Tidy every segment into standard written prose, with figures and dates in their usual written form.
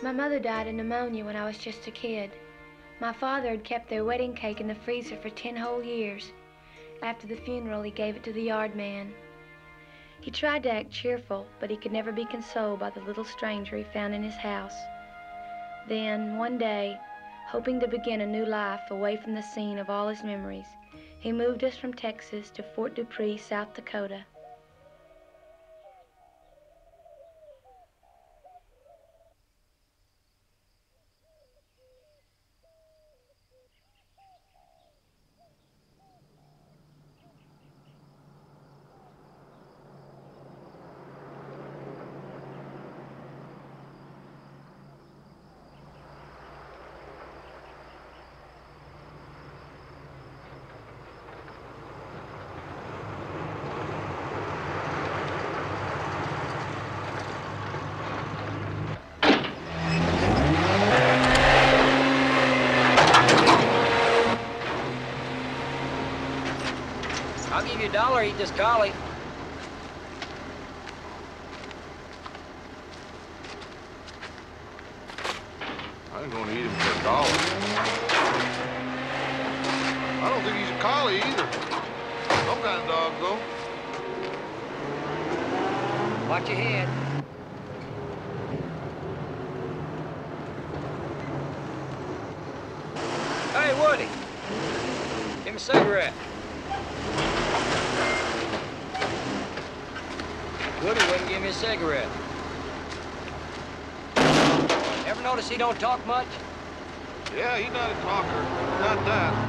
My mother died of pneumonia when I was just a kid. My father had kept their wedding cake in the freezer for 10 whole years. After the funeral, he gave it to the yard man. He tried to act cheerful, but he could never be consoled by the little stranger he found in his house. Then, one day, hoping to begin a new life away from the scene of all his memories, he moved us from Texas to Fort Dupree, South Dakota. I'll give you $1, eat this collie. I ain't gonna eat him for $1. I don't think he's a collie either. Some kind of dog, though. Watch your head. Hey, Woody. Give me a cigarette. Woody wouldn't give me a cigarette. Ever notice he don't talk much? Yeah, he's not a talker. Not that.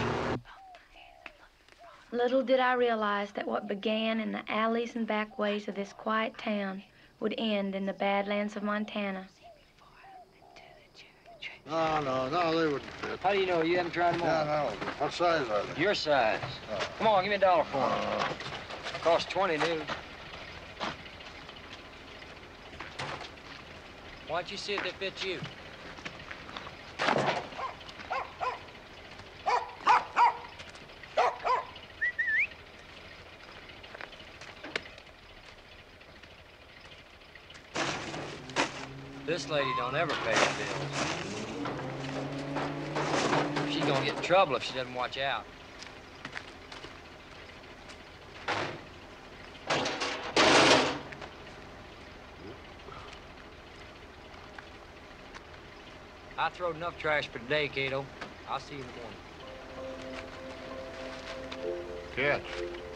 Little did I realize that what began in the alleys and backways of this quiet town would end in the Badlands of Montana. No, they wouldn't fit. How do you know? You haven't tried them on? Yeah, no. What size are they? Your size. Oh. Come on, give me $1 for them. Cost 20 new. Why don't you see if they fit you? This lady don't ever pay her bills. She's gonna get in trouble if she doesn't watch out. I throwed enough trash for today, Cato. I'll see you in the morning. Catch.